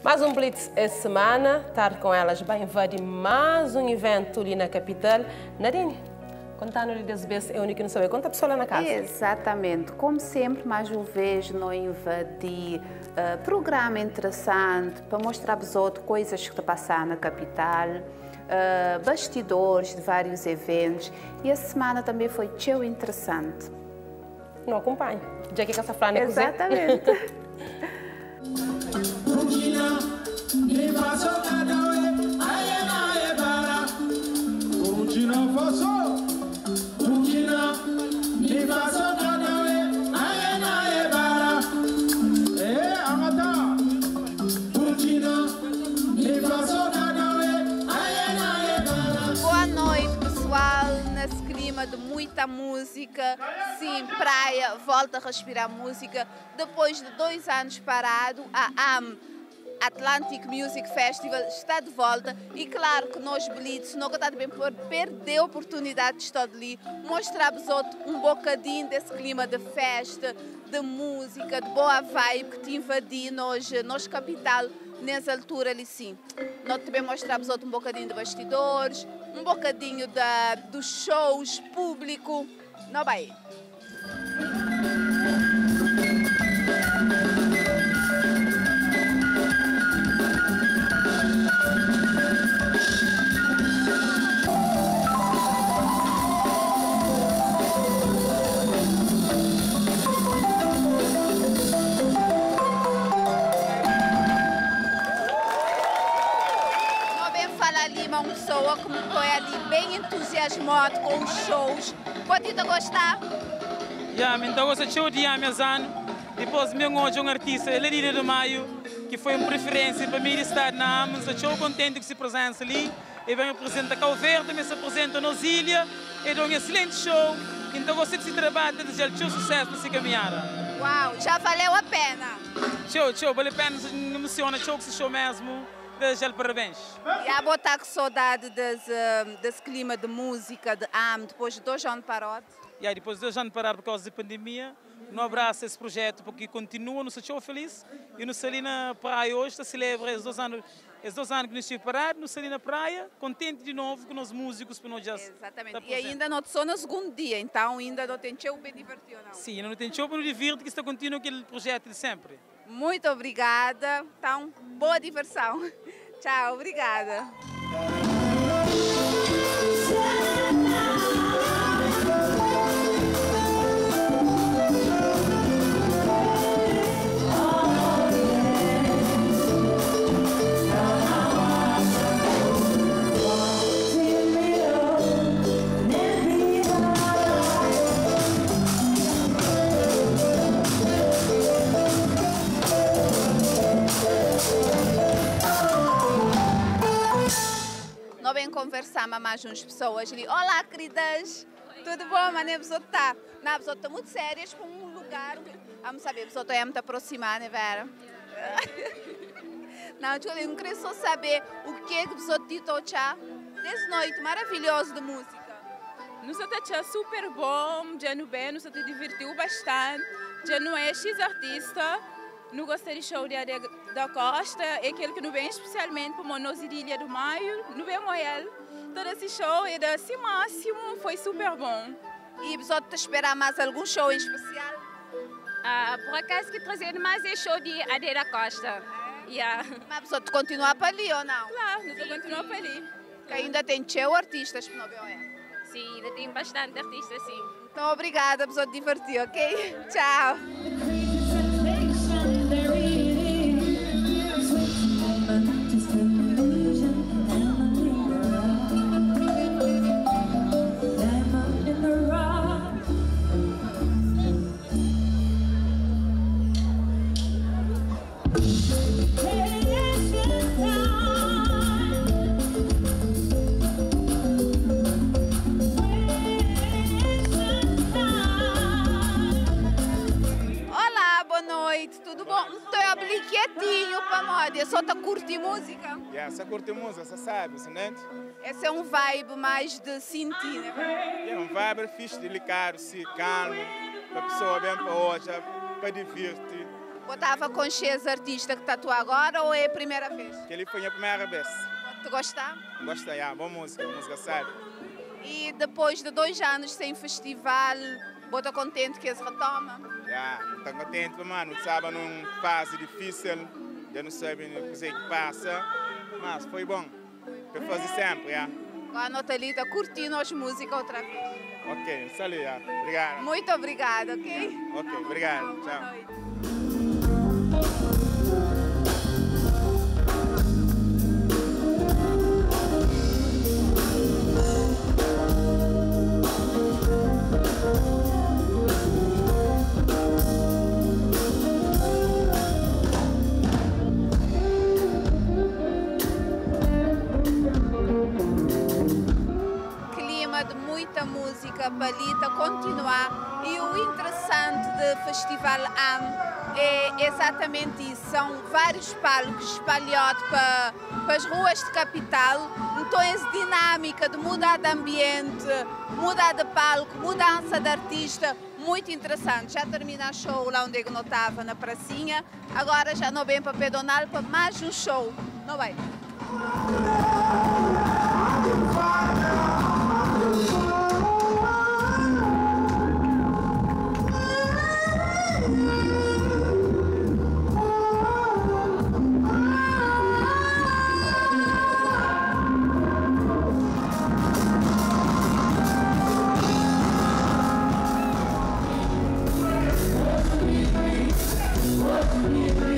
Mais um Blitz essa semana, estar com elas bem invadir mais um evento ali na capital. Nadine, contando-lhe das vezes é único que não sabe quanta pessoa na casa. Exatamente, como sempre, mais uma vez nós invadir programa interessante para mostrar-vos coisas que estão passando na capital, bastidores de vários eventos, e a semana também foi tão interessante. Não acompanho. Já que essa frase é exatamente. Boa noite, pessoal. Nesse clima de muita música, sim, praia, volta a respirar música. Depois de 2 anos parado, a Atlantic Music Festival está de volta e claro que nós Blitz nunca está bem por perder a oportunidade de estar ali, mostrar-vos um bocadinho desse clima de festa, de música, de boa vibe que te invadi nós capital nessa altura ali sim. Nós também mostramos um bocadinho de bastidores, um bocadinho dos shows público, não vai? Uma pessoa que me foi ali bem entusiasmado com os shows. Pode ir gostar? Então eu sou de meus anos. Depois meu hoje um artista, ele é de Maio, que foi uma preferência para mim estar na AMS. Estou contente que se presença ali. E vem apresentar Cabo Verde, também se apresenta nos Ilha. E deu um excelente show. Então você que se trabalha, desejar o sucesso nessa caminhada. Uau, já valeu a pena. Show, vale a pena, me emociona, show que se show mesmo. Desejar parabéns. E a botar com saudade desse clima de música, de depois de 2 anos parado? Depois de 2 anos parado por causa da pandemia, não abraça esse projeto porque continua no show feliz e no Salina Praia hoje está celebra esses 2 anos que nós estivemos parados, no Salina Praia, contente de novo com os músicos para nós já. Exatamente. E ainda não só no segundo dia, então ainda não tem show bem divertido, não? Sim, ainda não tem show para nos divertir, que está continua aquele projeto de sempre. Muito obrigada. Então, boa diversão. Tchau, obrigada. Conversar com mais umas pessoas ali. Olá, queridas! Tudo bom? Mas a pessoa está muito sérias para um lugar. Vamos saber, a pessoa está muito aproximada, né, Vera? Não, eu queria só saber o que é que a pessoa te toca dessa noite maravilhosa de música. Nos está super bom, já no bem, nos te divertiu bastante. Já não é X artista. Não gostei de show de Areia da Costa, é aquele que não vem especialmente para nós Ilha do Maio, não vem ele. Todo esse show é assim máximo, foi super bom. E você te espera mais algum show em especial? Por acaso que trazer mais é show de Areia da Costa. Mas você continua para ali ou não? Claro, nós continuamos para ali. Que ainda tem teu artistas para não ver. Sim, ainda tem bastante artistas, sim. Então obrigada, a pessoa te divertir, ok? Tchau. Tudo bom? Estou ali quietinho para moda, só está curtir música? Só curte música, você sabe, né? Esse é um vibe mais de sentir, né? É um vibe fixe, delicado, calmo, para a pessoa bem para hoje, para divertir. Você estava com X artista que tatua agora ou é a primeira vez? Que ele foi a primeira vez. Tu gosta? Gosta, já. Boa música sabe. E depois de 2 anos sem festival, você está contente que eles retomam? Já, estou contente, mano. Estava numa fase difícil, já não sabe o que passa, mas foi bom. Eu faço sempre, já. A Natalita curtindo as músicas outra vez. Ok, salut, já. Obrigado. Muito obrigada, ok? Ok, obrigado. Tchau. Música palita continuar e o interessante do Festival AM é exatamente isso, são vários palcos espalhados para as ruas de capital, então essa dinâmica de mudar de ambiente, mudar de palco, mudança de artista, muito interessante. Já termina o show lá onde eu não estava, na pracinha, agora já não vem para Pedonal para mais um show, não vai? Yeah.